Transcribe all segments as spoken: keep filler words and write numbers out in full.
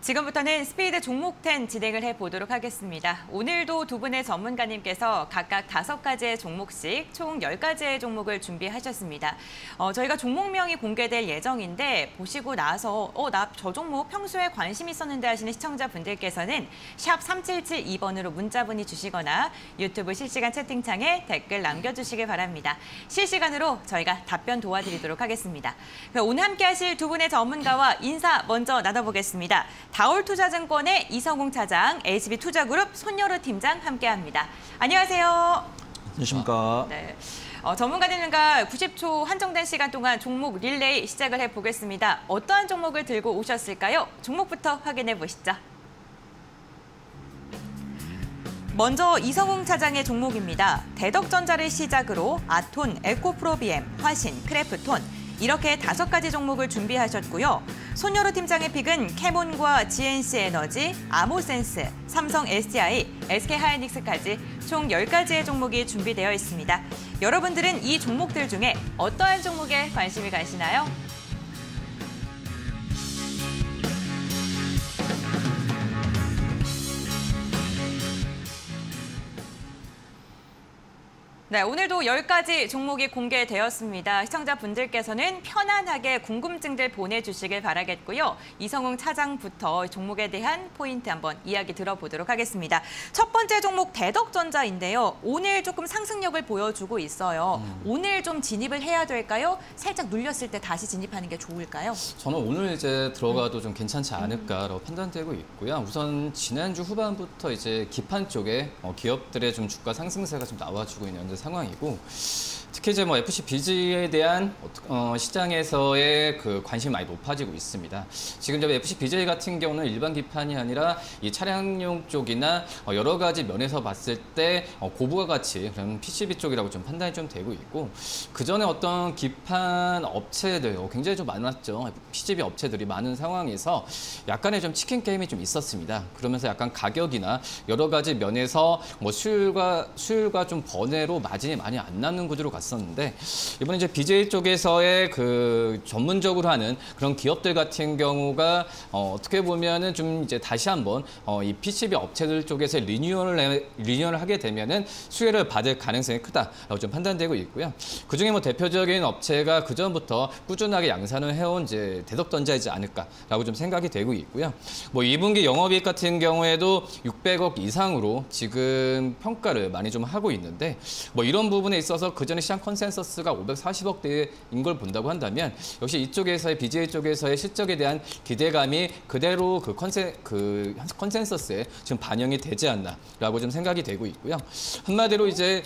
지금부터는 스피드 종목 텐 진행을 해보도록 하겠습니다. 오늘도 두 분의 전문가님께서 각각 다섯 가지의 종목씩 총 열 가지의 종목을 준비하셨습니다. 어, 저희가 종목명이 공개될 예정인데 보시고 나서 어, 나 저 종목 평소에 관심 있었는데 하시는 시청자분들께서는 샵 삼칠칠이 번으로 문자 문의 주시거나 유튜브 실시간 채팅창에 댓글 남겨주시길 바랍니다. 실시간으로 저희가 답변 도와드리도록 하겠습니다. 오늘 함께 하실 두 분의 전문가와 인사 먼저 나눠보겠습니다. 다올투자증권의 이성웅 차장, 에이치비투자그룹 손여루 팀장 함께합니다. 안녕하세요. 안녕하십니까. 네. 어, 전문가님과 구십 초 한정된 시간 동안 종목 릴레이 시작을 해보겠습니다. 어떠한 종목을 들고 오셨을까요? 종목부터 확인해 보시죠. 먼저 이성웅 차장의 종목입니다. 대덕전자를 시작으로 아톤, 에코프로비엠, 화신, 크래프톤 이렇게 다섯 가지 종목을 준비하셨고요. 손여루 팀장의 픽은 캐몬과 지엔씨에너지, 아모센스, 삼성 에스디아이, 에스케이하이닉스까지 총 열 가지의 종목이 준비되어 있습니다. 여러분들은 이 종목들 중에 어떠한 종목에 관심이 가시나요? 네, 오늘도 열 가지 종목이 공개되었습니다. 시청자분들께서는 편안하게 궁금증들 보내주시길 바라겠고요. 이성웅 차장부터 종목에 대한 포인트 한번 이야기 들어보도록 하겠습니다. 첫 번째 종목 대덕전자인데요. 오늘 조금 상승력을 보여주고 있어요. 음. 오늘 좀 진입을 해야 될까요? 살짝 눌렸을 때 다시 진입하는 게 좋을까요? 저는 오늘 이제 들어가도 음. 좀 괜찮지 않을까라고 음. 판단되고 있고요. 우선 지난주 후반부터 이제 기판 쪽에 기업들의 좀 주가 상승세가 좀 나와주고 있는 상황이고, 특히 이제 뭐 에프씨 비지에 대한 어, 시장에서의 그 관심이 많이 높아지고 있습니다. 지금 이제 에프씨 비지 같은 경우는 일반 기판이 아니라 이 차량용 쪽이나 어, 여러 가지 면에서 봤을 때 어, 고부가 가치 그런 피씨비 쪽이라고 좀 판단이 좀 되고 있고, 그 전에 어떤 기판 업체들 어, 굉장히 좀 많았죠. 피씨비 업체들이 많은 상황에서 약간의 좀 치킨 게임이 좀 있었습니다. 그러면서 약간 가격이나 여러 가지 면에서 뭐 수율과 수율과 좀 번외로 마진이 많이 안 남는 구조로 갔었는데, 이번에 이제 비제이 쪽에서의 그 전문적으로 하는 그런 기업들 같은 경우가 어, 어떻게 보면은 좀 이제 다시 한번 어, 이 피씨비 업체들 쪽에서 리뉴얼을 리뉴얼을 하게 되면은 수혜를 받을 가능성이 크다라고 좀 판단되고 있고요. 그 중에 뭐 대표적인 업체가 그 전부터 꾸준하게 양산을 해온 이제 대덕전자이지 않을까라고 좀 생각이 되고 있고요. 뭐 이 분기 영업이익 같은 경우에도 육백억 이상으로 지금 평가를 많이 좀 하고 있는데, 뭐 이런 부분에 있어서 그 전에 시장 컨센서스가 오백사십억대인 걸 본다고 한다면 역시 이쪽에서의 비제이 쪽에서의 실적에 대한 기대감이 그대로 그 컨센 그 컨센서스에 지금 반영이 되지 않나라고 좀 생각이 되고 있고요. 한마디로 이제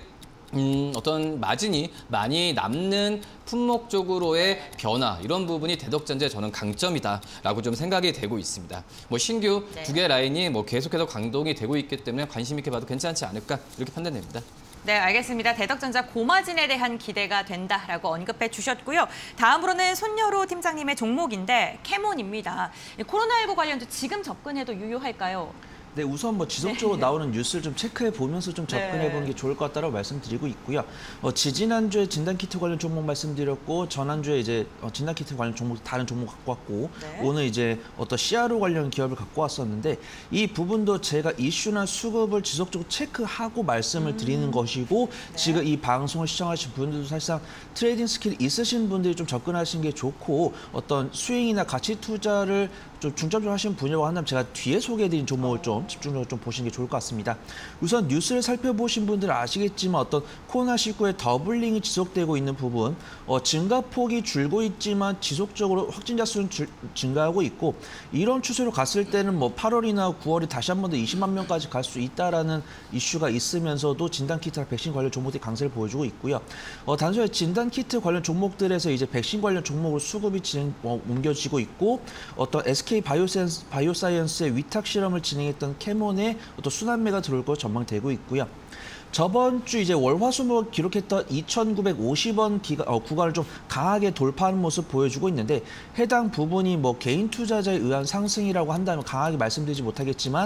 음, 어떤 마진이 많이 남는 품목 쪽으로의 변화, 이런 부분이 대덕전자의 저는 강점이다라고 좀 생각이 되고 있습니다. 뭐 신규 네. 두 개 라인이 뭐 계속해서 강동이 되고 있기 때문에 관심 있게 봐도 괜찮지 않을까 이렇게 판단됩니다. 네, 알겠습니다. 대덕전자 고마진에 대한 기대가 된다라고 언급해 주셨고요. 다음으로는 손여루 팀장님의 종목인데 캐몬입니다. 코로나십구 관련주 지금 접근해도 유효할까요? 네, 우선 뭐 지속적으로 네. 나오는 뉴스를 좀 체크해 보면서 좀 접근해 보는 게 좋을 것 같다고 말씀드리고 있고요. 어, 지지난주에 진단키트 관련 종목 말씀드렸고, 전한주에 이제 어, 진단키트 관련 종목 다른 종목 갖고 왔고, 네. 오늘 이제 어떤 씨아르오 관련 기업을 갖고 왔었는데, 이 부분도 제가 이슈나 수급을 지속적으로 체크하고 말씀을 음. 드리는 것이고, 네. 지금 이 방송을 시청하신 분들도 사실상 트레이딩 스킬이 있으신 분들이 좀 접근하시는 게 좋고, 어떤 스윙이나 가치 투자를 좀 중점적으로 하시는 분이라고 한다면 제가 뒤에 소개해드린 종목을 좀 집중적으로 좀 보시는 게 좋을 것 같습니다. 우선 뉴스를 살펴보신 분들은 아시겠지만 어떤 코로나십구의 더블링이 지속되고 있는 부분, 어, 증가폭이 줄고 있지만 지속적으로 확진자 수는 줄, 증가하고 있고, 이런 추세로 갔을 때는 뭐 팔월이나 구월이 다시 한 번 더 이십만 명까지 갈 수 있다라는 이슈가 있으면서도 진단키트나 백신 관련 종목들이 강세를 보여주고 있고요. 어, 단순히 진단키트 관련 종목들에서 이제 백신 관련 종목으로 수급이 진행, 어, 옮겨지고 있고, 어떤 에스케이 바이오사이언스, 바이오사이언스의 위탁 실험을 진행했던 캐몬의 어떤 순환매가 들어올 것으로 전망되고 있고요. 저번 주 이제 월화수목 기록했던 이천구백오십 원 기가, 어, 구간을 좀 강하게 돌파하는 모습 보여주고 있는데 해당 부분이 뭐 개인 투자자에 의한 상승이라고 한다면 강하게 말씀드리지 못하겠지만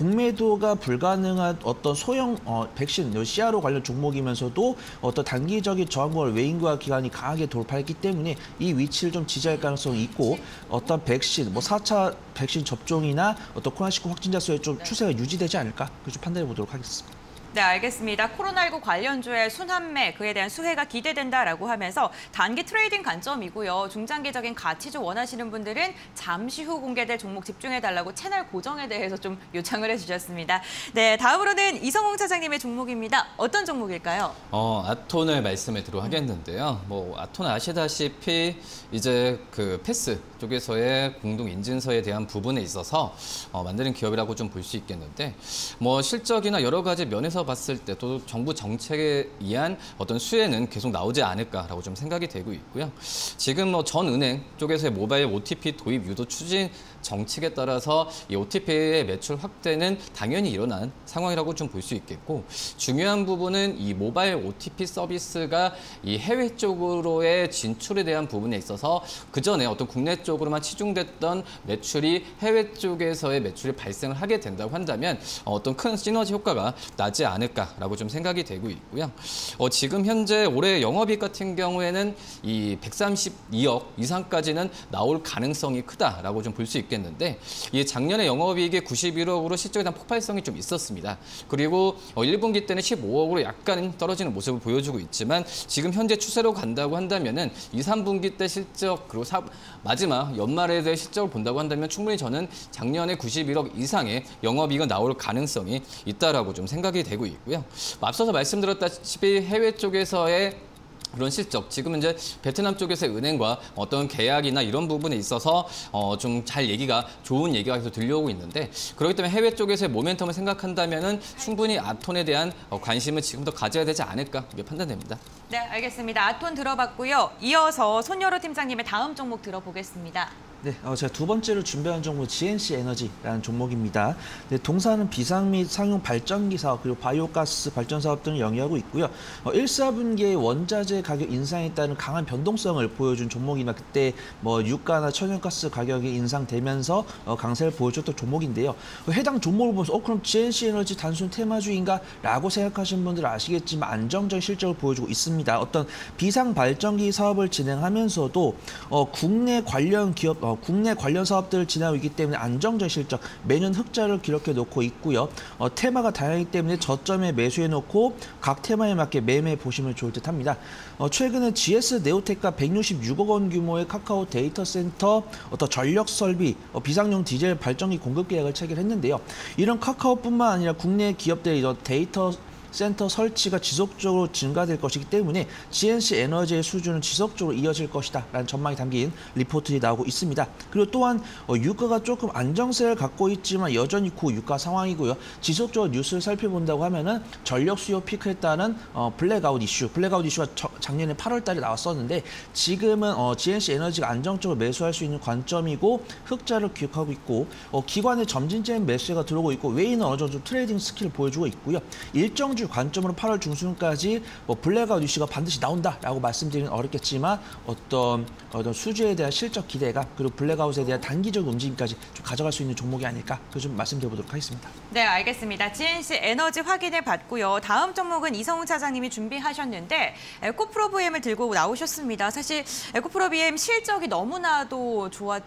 공매도가 불가능한 어떤 소형 어, 백신, 씨아르오 관련 종목이면서도 어떤 단기적인 저항권을 외인과 기관이 강하게 돌파했기 때문에 이 위치를 좀 지지할 가능성이 있고 어떤 백신, 뭐 사 차 백신 접종이나 어떤 코로나십구 확진자 수의 좀 추세가 유지되지 않을까 그렇게 판단해 보도록 하겠습니다. 네, 알겠습니다. 코로나십구 관련주의 순환매, 그에 대한 수혜가 기대된다라고 하면서 단기 트레이딩 관점이고요. 중장기적인 가치주 원하시는 분들은 잠시 후 공개될 종목 집중해달라고 채널 고정에 대해서 좀 요청을 해주셨습니다. 네, 다음으로는 이성웅 차장님의 종목입니다. 어떤 종목일까요? 어, 아톤을 말씀을 드려 하겠는데요. 뭐 아톤 아시다시피 이제 그 패스 쪽에서의 공동 인증서에 대한 부분에 있어서 어, 만드는 기업이라고 좀 볼 수 있겠는데, 뭐 실적이나 여러 가지 면에서 봤을 때 또 정부 정책에 의한 어떤 수혜는 계속 나오지 않을까라고 좀 생각이 되고 있고요. 지금 뭐 전 은행 쪽에서의 모바일 오티피 도입 유도 추진 정책에 따라서 이 오티피의 매출 확대는 당연히 일어난 상황이라고 좀 볼 수 있겠고, 중요한 부분은 이 모바일 오티피 서비스가 이 해외 쪽으로의 진출에 대한 부분에 있어서 그 전에 어떤 국내 쪽으로만 치중됐던 매출이 해외 쪽에서의 매출이 발생을 하게 된다고 한다면 어떤 큰 시너지 효과가 나지 않을까라고 좀 생각이 되고 있고요. 어, 지금 현재 올해 영업이익 같은 경우에는 이 백삼십이억 이상까지는 나올 가능성이 크다라고 좀 볼 수 있겠는데, 이 작년에 영업이익이 구십일억으로 실적에 대한 폭발성이 좀 있었습니다. 그리고 어, 일 분기 때는 십오억으로 약간 떨어지는 모습을 보여주고 있지만 지금 현재 추세로 간다고 한다면은 이, 삼 분기 때 실적 그리고 사, 마지막 연말에 대해 실적을 본다고 한다면 충분히 저는 작년에 구십일억 이상의 영업이익은 나올 가능성이 있다라고 좀 생각이 되고 있고요. 앞서서 말씀드렸다시피 해외 쪽에서의 그런 실적, 지금 이제 베트남 쪽에서의 은행과 어떤 계약이나 이런 부분에 있어서 어 좀 잘 얘기가 좋은 얘기가 계속 들려오고 있는데, 그렇기 때문에 해외 쪽에서의 모멘텀을 생각한다면은 충분히 아톤에 대한 관심을 지금부터 가져야 되지 않을까 이게 판단됩니다. 네, 알겠습니다. 아톤 들어봤고요. 이어서 손여로 팀장님의 다음 종목 들어보겠습니다. 네, 어, 제가 두 번째로 준비한 종목 지엔씨 에너지라는 종목입니다. 네, 동사는 비상 및 상용 발전기 사업 그리고 바이오가스 발전 사업 등을 영위하고 있고요. 어, 일, 사 분기에 원자재 가격 인상에 따른 강한 변동성을 보여준 종목이나 그때 뭐 유가나 천연가스 가격이 인상되면서 어, 강세를 보여줬던 종목인데요. 어, 해당 종목을 보면서 어 그럼 지엔씨 에너지 단순 테마주인가라고 생각하시는 분들은 아시겠지만 안정적인 실적을 보여주고 있습니다. 어떤 비상 발전기 사업을 진행하면서도 어, 국내 관련 기업 어, 국내 관련 사업들을 진행하고 있기 때문에 안정적인 실적, 매년 흑자를 기록해 놓고 있고요. 어, 테마가 다양하기 때문에 저점에 매수해 놓고 각 테마에 맞게 매매 보시면 좋을 듯 합니다. 어, 최근에 지에스 네오텍과 백육십육억 원 규모의 카카오 데이터 센터 어떤 전력 설비, 어, 비상용 디젤 발전기 공급 계약을 체결했는데요. 이런 카카오뿐만 아니라 국내 기업들의 이런 데이터 센터 설치가 지속적으로 증가될 것이기 때문에 지엔씨 에너지의 수준은 지속적으로 이어질 것이다 라는 전망이 담긴 리포트들이 나오고 있습니다. 그리고 또한 어, 유가가 조금 안정세를 갖고 있지만 여전히 고유가 상황이고요. 지속적으로 뉴스를 살펴본다고 하면은 전력 수요 피크에 따른 어, 블랙아웃 이슈, 블랙아웃 이슈가 저, 작년에 팔월 달에 나왔었는데 지금은 어, 지엔씨 에너지가 안정적으로 매수할 수 있는 관점이고 흑자를 기록하고 있고 어, 기관의 점진적인 매수가 들어오고 있고 외인은 어느 정도 트레이딩 스킬을 보여주고 있고요. 일정 주 관점으로 팔월 중순까지 뭐 블랙아웃 이슈가 반드시 나온다라고 말씀드리는 어렵겠지만 어떤 어떤 수주에 대한 실적 기대가 그리고 블랙아웃에 대한 단기적 움직임까지 좀 가져갈 수 있는 종목이 아닐까 그 좀 말씀드려보도록 하겠습니다. 네, 알겠습니다. 지엔씨 에너지 확인해 봤고요. 다음 종목은 이성웅 차장님이 준비하셨는데 에코프로비엠을 들고 나오셨습니다. 사실 에코프로비엠 실적이 너무나도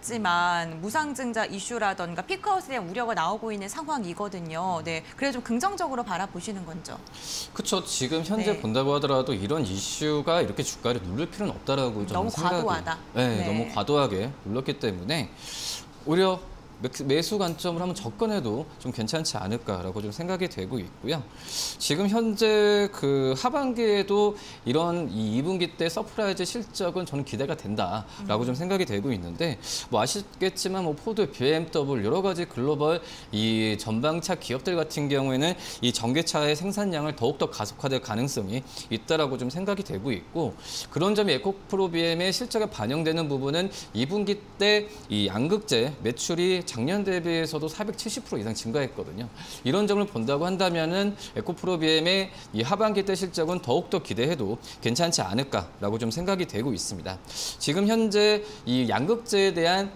좋았지만 무상증자 이슈라던가 피크아웃에 대한 우려가 나오고 있는 상황이거든요. 네, 그래서 좀 긍정적으로 바라보시는 건죠. 그렇죠. 지금 현제 네. 본다고 하더라도 이런 이슈가 이렇게 주가를 누를 필요는 없다라고 저는 너무 생각이. 과도하다. 네, 네. 너무 과도하게 눌렀기 때문에 오히려 매수 관점을 한번 접근해도 좀 괜찮지 않을까라고 좀 생각이 되고 있고요. 지금 현재 그 하반기에도 이런 이 분기 때 서프라이즈 실적은 저는 기대가 된다라고 음. 좀 생각이 되고 있는데, 뭐 아시겠지만 뭐 포드, 비엠더블유 여러 가지 글로벌 이 전방차 기업들 같은 경우에는 이 전기차의 생산량을 더욱더 가속화될 가능성이 있다라고 좀 생각이 되고 있고, 그런 점이 에코프로비엠의 실적에 반영되는 부분은 이 분기 때 이 양극재 매출이 작년 대비해서도 사백칠십 퍼센트 이상 증가했거든요. 이런 점을 본다고 한다면은 에코프로비엠의 이 하반기 때 실적은 더욱더 기대해도 괜찮지 않을까라고 좀 생각이 되고 있습니다. 지금 현재 이 양극재에 대한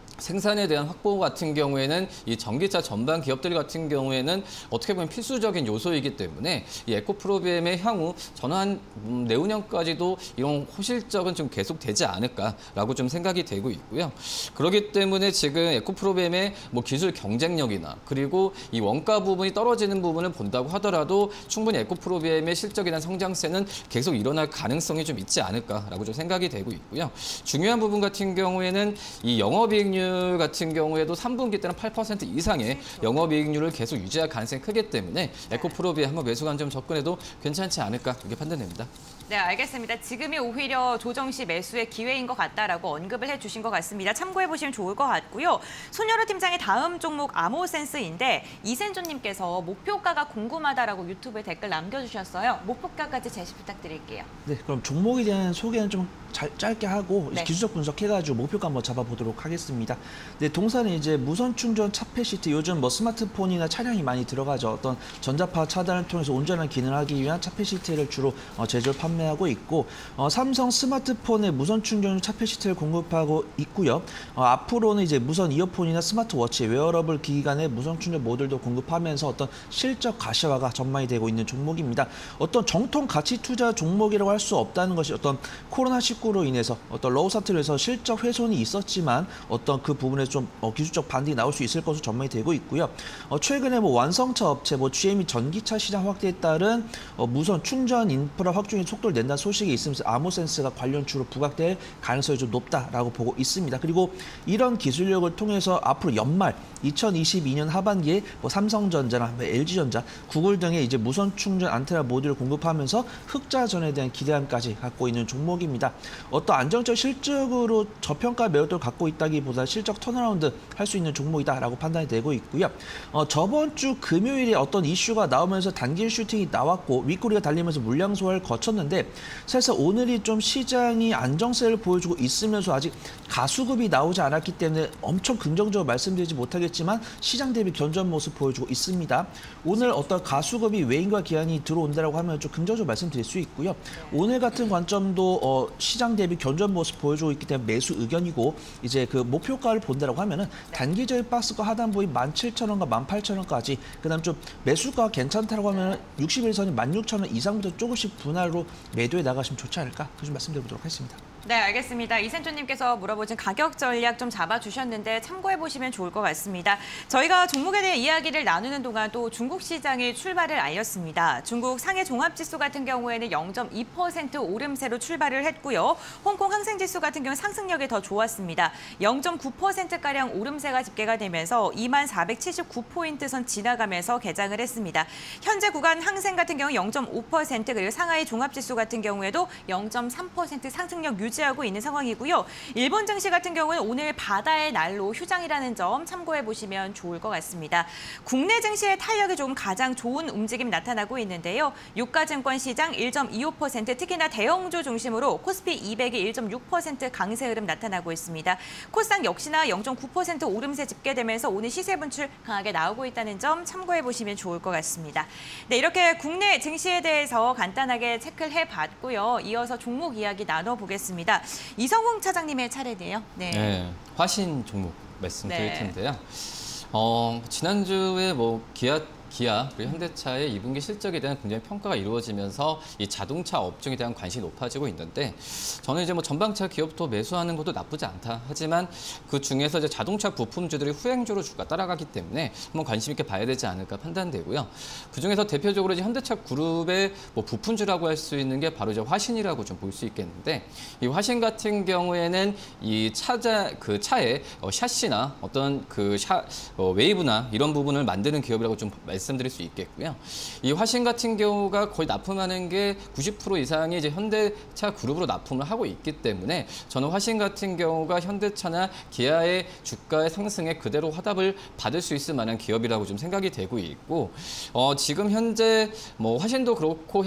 생산에 대한 확보 같은 경우에는 이 전기차 전반 기업들 같은 경우에는 어떻게 보면 필수적인 요소이기 때문에 이 에코프로비엠의 향후 저는 한 음, 내후년까지도 이런 호실적은 좀 계속되지 않을까라고 좀 생각이 되고 있고요. 그렇기 때문에 지금 에코프로비엠의 뭐 기술 경쟁력이나 그리고 이 원가 부분이 떨어지는 부분을 본다고 하더라도 충분히 에코프로비엠의 실적에 대한 성장세는 계속 일어날 가능성이 좀 있지 않을까라고 좀 생각이 되고 있고요. 중요한 부분 같은 경우에는 이 영업이익률 같은 경우에도 삼 분기 때는 팔 퍼센트 이상의 영업이익률을 계속 유지할 가능성이 크기 때문에 에코프로비에 한번 매수 관점 접근해도 괜찮지 않을까 이렇게 판단됩니다. 네, 알겠습니다. 지금이 오히려 조정 시 매수의 기회인 것 같다라고 언급을 해주신 것 같습니다. 참고해 보시면 좋을 것 같고요. 손여루 팀장의 다음 종목 아모센스인데 이센조님께서 목표가가 궁금하다라고 유튜브에 댓글 남겨주셨어요. 목표가까지 제시 부탁드릴게요. 네, 그럼 종목에 대한 소개는 좀 잘, 짧게 하고 네. 기술적 분석해가지고 목표가 한번 잡아보도록 하겠습니다. 네, 동사는 이제 무선 충전 차폐 시트, 요즘 뭐 스마트폰이나 차량이 많이 들어가죠. 어떤 전자파 차단을 통해서 온전한 기능을 하기 위한 차폐 시트를 주로 어, 제조를 판매하고 있고, 어, 삼성 스마트폰에 무선 충전 차폐 시트를 공급하고 있고요. 어, 앞으로는 이제 무선 이어폰이나 스마트워치, 웨어러블 기기 간의 무선 충전 모듈도 공급하면서 어떤 실적 가시화가 전망이 되고 있는 종목입니다. 어떤 정통 가치 투자 종목이라고 할 수 없다는 것이 어떤 코로나십구로 인해서 어떤 로우 사태로 해서 실적 훼손이 있었지만 어떤 그 부분에 좀 어, 기술적 반등이 나올 수 있을 것으로 전망이 되고 있고요. 어, 최근에 뭐 완성차 업체, 뭐 지엠이 전기차 시장 확대에 따른 어, 무선 충전 인프라 확충에 속도를 낸다는 소식이 있으면서 아모센스가 관련주로 부각될 가능성이 좀 높다라고 보고 있습니다. 그리고 이런 기술력을 통해서 앞으로 연말 이천이십이 년 하반기에 뭐 삼성전자나 뭐 엘지전자, 구글 등의 이제 무선 충전 안테나 모듈을 공급하면서 흑자전에 대한 기대감까지 갖고 있는 종목입니다. 어떤 안정적 실적으로 저평가 매력도를 갖고 있다기보다 실적 턴어라운드 할 수 있는 종목이다라고 판단이 되고 있고요. 어, 저번 주 금요일에 어떤 이슈가 나오면서 단기 슈팅이 나왔고 윗꼬리가 달리면서 물량 소화를 거쳤는데 사실 오늘이 좀 시장이 안정세를 보여주고 있으면서 아직 가수급이 나오지 않았기 때문에 엄청 긍정적으로 말씀드리지 못하겠지만 시장 대비 견조한 모습 보여주고 있습니다. 오늘 어떤 가수급이 외인과 기한이 들어온다라고 하면 좀 긍정적으로 말씀드릴 수 있고요. 오늘 같은 관점도 어, 시장 대비 견조한 모습 보여주고 있기 때문에 매수 의견이고, 이제 그 목표가를 본다라고 하면은 단기적인 박스가 하단부인 만 칠천 원과 만 팔천 원까지, 그다음 좀 매수가 괜찮다라고 하면 육십 일 선이 만 육천 원 이상부터 조금씩 분할로 매도해 나가시면 좋지 않을까, 그 좀 말씀드리도록 하겠습니다. 네, 알겠습니다. 이센조님께서 물어보신 가격 전략 좀 잡아주셨는데 참고해보시면 좋을 것 같습니다. 저희가 종목에 대해 이야기를 나누는 동안 또 중국 시장이 출발을 알렸습니다. 중국 상해 종합지수 같은 경우에는 영 점 이 퍼센트 오름세로 출발을 했고요. 홍콩 항생지수 같은 경우 상승력이 더 좋았습니다. 영 점 구 퍼센트가량 오름세가 집계가 되면서 이만 사백칠십구 포인트 선 지나가면서 개장을 했습니다. 현재 구간 항생 같은 경우 영 점 오 퍼센트, 그리고 상하이 종합지수 같은 경우에도 영 점 삼 퍼센트 상승력 유지 유지하고 있는 상황이고요. 일본 증시 같은 경우는 오늘 바다의 날로 휴장이라는 점 참고해 보시면 좋을 것 같습니다. 국내 증시의 탄력이 좀 가장 좋은 움직임 나타나고 있는데요. 유가증권 시장 일 점 이오 퍼센트, 특히나 대형주 중심으로 코스피 이백이 일 점 육 퍼센트 강세 흐름 나타나고 있습니다. 코스닥 역시나 영 점 구 퍼센트 오름세 집계되면서 오늘 시세 분출 강하게 나오고 있다는 점 참고해 보시면 좋을 것 같습니다. 네, 이렇게 국내 증시에 대해서 간단하게 체크를 해봤고요. 이어서 종목 이야기 나눠보겠습니다. 이성웅 차장님의 차례네요. 네. 네, 화신 종목 말씀드릴 네. 텐데요. 어, 지난주에 뭐 기아 기아 그리고 현대차의 이 분기 실적에 대한 굉장히 평가가 이루어지면서 이 자동차 업종에 대한 관심이 높아지고 있는데, 저는 이제 뭐 전방차 기업도 매수하는 것도 나쁘지 않다. 하지만 그 중에서 이제 자동차 부품주들이 후행주로 주가 따라가기 때문에 한번 관심 있게 봐야 되지 않을까 판단되고요. 그 중에서 대표적으로 이제 현대차 그룹의 뭐 부품주라고 할 수 있는 게 바로 이제 화신이라고 좀 볼 수 있겠는데, 이 화신 같은 경우에는 이 차자 그 차의 어, 샤시나 어떤 그 샤, 어, 웨이브나 이런 부분을 만드는 기업이라고 좀 말씀. 말씀드릴 수 있겠고요. 이 화신 같은 경우가 거의 납품하는 게 구십 퍼센트 이상이 이제 현대차 그룹으로 납품을 하고 있기 때문에 저는 화신 같은 경우가 현대차나 기아의 주가의 상승에 그대로 화답을 받을 수 있을 만한 기업이라고 좀 생각이 되고 있고, 어, 지금 현재 뭐 화신도 그렇고 현대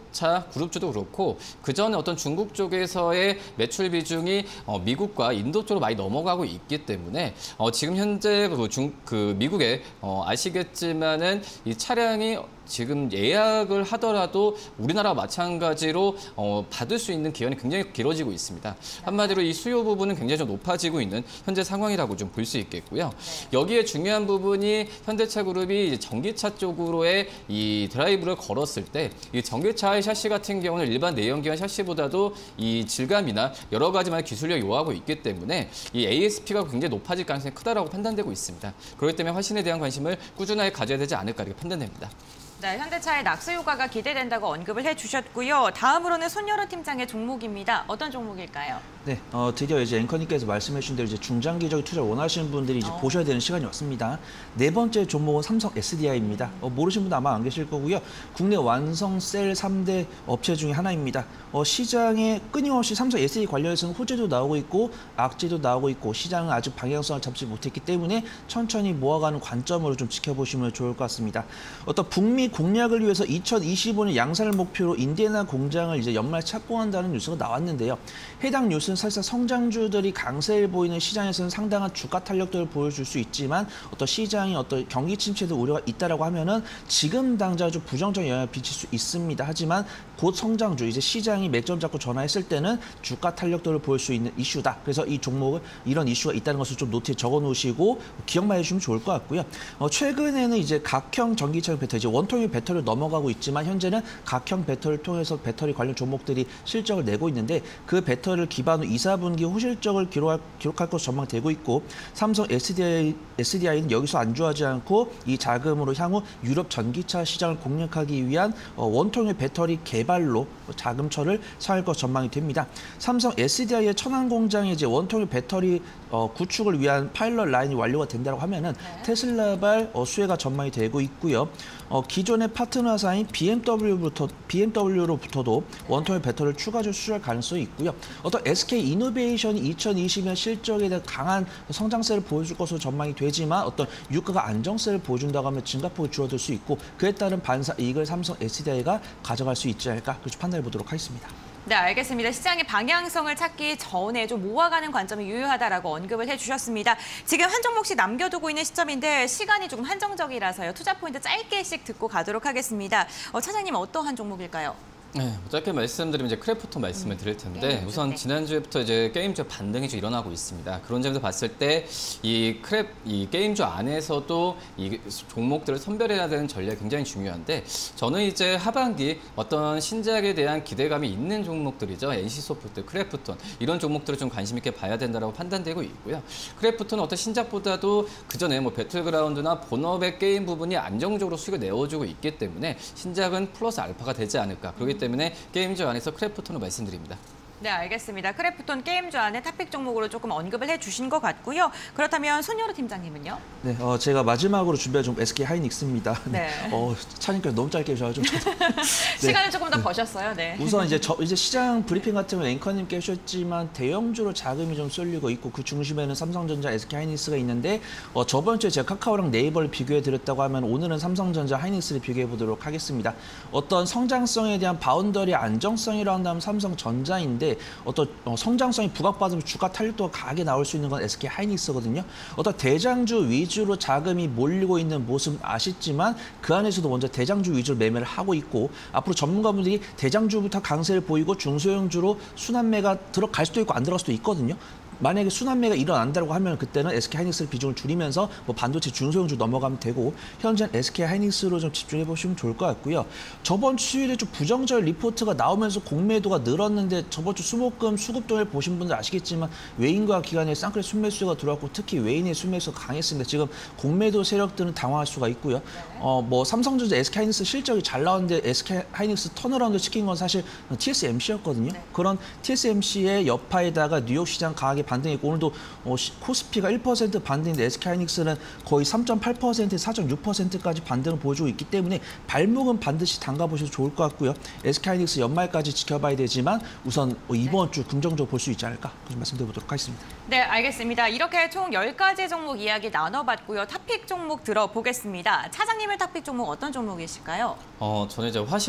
현대차 그룹주도 그렇고 그 전에 어떤 중국 쪽에서의 매출 비중이 어, 미국과 인도 쪽으로 많이 넘어가고 있기 때문에 어, 지금 현재 그, 중, 그 미국에 어, 아시겠지만은 이 차량이 지금 예약을 하더라도 우리나라와 마찬가지로 어, 받을 수 있는 기간이 굉장히 길어지고 있습니다. 한마디로 이 수요 부분은 굉장히 좀 높아지고 있는 현재 상황이라고 좀 볼 수 있겠고요. 여기에 중요한 부분이 현대차 그룹이 전기차 쪽으로의 이 드라이브를 걸었을 때 이 전기차의 샤시 같은 경우는 일반 내연기관 샤시보다도 이 질감이나 여러 가지만의 기술력이 요하고 있기 때문에 이 에이에스피가 굉장히 높아질 가능성이 크다라고 판단되고 있습니다. 그렇기 때문에 화신에 대한 관심을 꾸준하게 가져야 되지 않을까 이렇게 판단됩니다. 네, 현대차의 낙수 효과가 기대된다고 언급을 해주셨고요. 다음으로는 손여러 팀장의 종목입니다. 어떤 종목일까요? 네, 어, 드디어 이제 앵커님께서 말씀해 주신 대로 이제 중장기적 투자 원하시는 분들이 이제 어. 보셔야 되는 시간이 왔습니다. 네 번째 종목은 삼성 에스디아이입니다. 어, 모르시는 분도 아마 안 계실 거고요. 국내 완성 셀 삼 대 업체 중에 하나입니다. 어, 시장에 끊임없이 삼성 에스디아이 관련해서는 호재도 나오고 있고 악재도 나오고 있고 시장은 아직 방향성을 잡지 못했기 때문에 천천히 모아가는 관점으로 좀 지켜보시면 좋을 것 같습니다. 어떤 북미 공략을 위해서 이천이십오 년 양산을 목표로 인디애나 공장을 이제 연말 착공한다는 뉴스가 나왔는데요. 해당 뉴스는 사실상 성장주들이 강세를 보이는 시장에서는 상당한 주가 탄력도를 보여줄 수 있지만 어떤 시장이 어떤 경기 침체도 우려가 있다라고 하면은 지금 당장 좀 부정적 영향을 비칠 수 있습니다. 하지만 곧 성장주 이제 시장이 맥점 잡고 전환했을 때는 주가 탄력도를 보일 수 있는 이슈다. 그래서 이 종목을 이런 이슈가 있다는 것을 좀 노트에 적어 놓으시고 기억만 해주시면 좋을 것 같고요. 어, 최근에는 이제 각형 전기차 배터리 이제 원통형 배터리로 넘어가고 있지만 현재는 각형 배터리를 통해서 배터리 관련 종목들이 실적을 내고 있는데 그 배터리를 기반으로 이, 사 분기 호실적을 기록할, 기록할 것으로 전망되고 있고 삼성 에스디아이, 에스디아이는 여기서 안주하지 않고 이 자금으로 향후 유럽 전기차 시장을 공략하기 위한 어, 원통형 배터리 개발로 자금처를 사용할 것 전망이 됩니다. 삼성 에스디아이의 천안 공장에 이제 원통형 배터리 어, 구축을 위한 파일럿 라인이 완료가 된다고 하면은 네. 테슬라발 어, 수혜가 전망이 되고 있고요. 어, 기존의 파트너사인 비엠더블유부터 비엠더블유로부터도 원통형 배터리를 추가적으로 수주할 가능성이 있고요. 어떤 에스케이 이노베이션이 이천이십 년 실적에 대한 강한 성장세를 보여줄 것으로 전망이 되지만 어떤 유가가 안정세를 보여준다고 하면 증가폭이 줄어들 수 있고 그에 따른 반사 이익을 삼성 에스디아이가 가져갈 수 있지 않을까 그렇게 판단해 보도록 하겠습니다. 네, 알겠습니다. 시장의 방향성을 찾기 전에 좀 모아가는 관점이 유효하다라고 언급을 해주셨습니다. 지금 한 종목씩 남겨두고 있는 시점인데 시간이 조금 한정적이라서요. 투자 포인트 짧게씩 듣고 가도록 하겠습니다. 어, 차장님 어떠한 종목일까요? 네, 짧게 말씀드리면 이제 크래프톤 말씀을 드릴 텐데 게임주, 우선 네. 지난주부터 이제 게임주 반등이 좀 일어나고 있습니다. 그런 점에서 봤을 때 이 크랩 이 게임주 안에서도 이 종목들을 선별해야 되는 전략이 굉장히 중요한데 저는 이제 하반기 어떤 신작에 대한 기대감이 있는 종목들이죠. 엔씨소프트, 크래프톤 이런 종목들을 좀 관심 있게 봐야 된다고 판단되고 있고요. 크래프톤은 어떤 신작보다도 그 전에 뭐 배틀그라운드나 본업의 게임 부분이 안정적으로 수익을 내어주고 있기 때문에 신작은 플러스 알파가 되지 않을까. 그렇기 때문에 게임주 안에서 크래프톤을 말씀드립니다. 네, 알겠습니다. 크래프톤 게임주 안에 탑픽 종목으로 조금 언급을 해주신 것 같고요. 그렇다면 손여러 팀장님은요? 네, 어, 제가 마지막으로 준비한 좀 에스케이 하이닉스입니다. 네. 어, 차님께서 너무 짧게 해주셔서 좀 시간을 조금 더 버셨어요. 네. 우선 이제 저 이제 시장 브리핑 같은 건 앵커님께 하셨지만 대형주로 자금이 좀 쏠리고 있고 그 중심에는 삼성전자, 에스케이 하이닉스가 있는데 어, 저번 주에 제가 카카오랑 네이버를 비교해 드렸다고 하면 오늘은 삼성전자, 하이닉스를 비교해 보도록 하겠습니다. 어떤 성장성에 대한 바운더리 안정성이라 한다면 삼성전자인데 어떤 어, 성장성이 부각받으면 주가 탄력도가 강하게 나올 수 있는 건 에스케이 하이닉스거든요. 어떤 대장주 위주로 자금이 몰리고 있는 모습 아시지만 그 안에서도 먼저 대장주 위주로 매매를 하고 있고 앞으로 전문가분들이 대장주부터 강세를 보이고 중소형주로 순환매가 들어갈 수도 있고 안 들어갈 수도 있거든요. 만약에 순환매가 일어난다고 하면 그때는 에스케이 하이닉스를 비중을 줄이면서 뭐 반도체 중소형주 넘어가면 되고 현재는 에스케이 하이닉스로 좀 집중해 보시면 좋을 것 같고요. 저번 주 수요일에 좀 부정적 리포트가 나오면서 공매도가 늘었는데 저번 주 수목금 수급동을 보신 분들 아시겠지만 외인과 기관의 쌍끌이 순매수가 들어왔고 특히 외인의 순매수가 강했습니다. 지금 공매도 세력들은 당황할 수가 있고요. 어, 뭐 삼성전자, 에스케이 하이닉스 실적이 잘 나왔는데 에스케이 하이닉스 턴어라운드 시킨 건 사실 티에스엠씨였거든요. 네. 그런 티에스엠씨의 여파에다가 뉴욕 시장 강하게 반등했고 오늘도 어, 코스피가 일 퍼센트 반등인데 에스케이 하이닉스는 거의 삼 점 팔 퍼센트, 사 점 육 퍼센트까지 반등을 보여주고 있기 때문에 발목은 반드시 담가보셔도 좋을 것 같고요. 에스케이 하이닉스 연말까지 지켜봐야 되지만 우선 어, 이번 주 긍정적으로 볼 수 있지 않을까 그렇게 말씀드리도록 하겠습니다. 네, 알겠습니다. 이렇게 총 열 가지 종목 이야기 나눠봤고요. 탑픽 종목 들어보겠습니다. 차장님의 탑픽 종목 어떤 종목이실까요? 어, 저는 이제 화신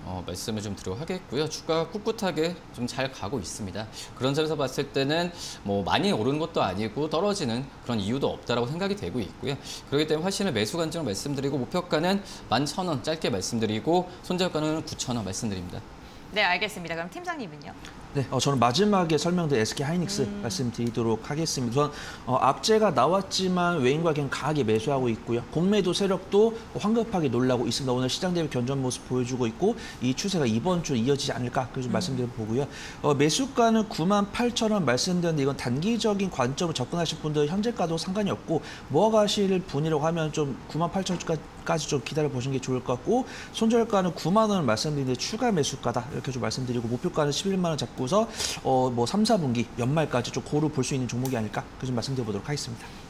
어, 말씀을 좀 드리도록 하겠고요. 주가가 꿋꿋하게 좀 잘 가고 있습니다. 그런 점에서 봤을 때는 뭐 많이 오르는 것도 아니고 떨어지는 그런 이유도 없다라고 생각이 되고 있고요. 그렇기 때문에 화신을 매수 관점을 말씀드리고 목표가는 만 천 원 짧게 말씀드리고 손절가는 구천 원 말씀드립니다. 네, 알겠습니다. 그럼 팀장님은요? 네, 어, 저는 마지막에 설명드린 에스케이 하이닉스 음. 말씀드리도록 하겠습니다. 우선 어, 악재가 나왔지만 외인과 경 강하게 매수하고 있고요. 공매도 세력도 황급하게 놀라고 있습니다. 오늘 시장 대비 견전 모습 보여주고 있고 이 추세가 이번 주에 이어지지 않을까 그래서 음. 말씀드려보고요. 어, 매수가는 구만 팔천 원 말씀드렸는데 이건 단기적인 관점으로 접근하실 분들 현재가도 상관이 없고 모아가실 분이라고 하면 좀 구만 팔천 원까지 좀 기다려 보시는 게 좋을 것 같고 손절가는 구만 원을 말씀드리는데 추가 매수가다 이렇게 좀 말씀드리고 목표가는 십일만 원 잡고 서 어, 뭐 삼, 사 분기 연말까지 좀 고루 볼 수 있는 종목이 아닐까 그 좀 말씀드려 보도록 하겠습니다.